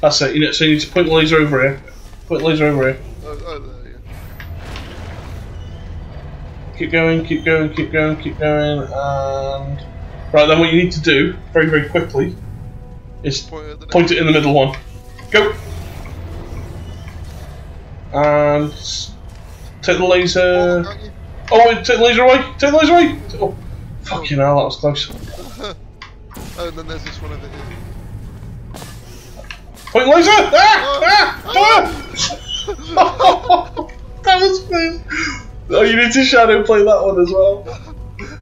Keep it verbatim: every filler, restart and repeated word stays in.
That's it. You know, so you need to point the laser over here. Point the laser over here. Oh, oh there, yeah. Keep going, keep going, keep going, keep going, and right then, what you need to do very, very quickly is point, point it in the middle one. Go. And take the laser. Oh, oh wait, take the laser away! Take the laser away! Oh, fucking hell, that was close. Oh, and then there's this one over here. Point laser! Ah! Oh, Ah! Ah! That was good. Oh, you need to shadow play that one as well.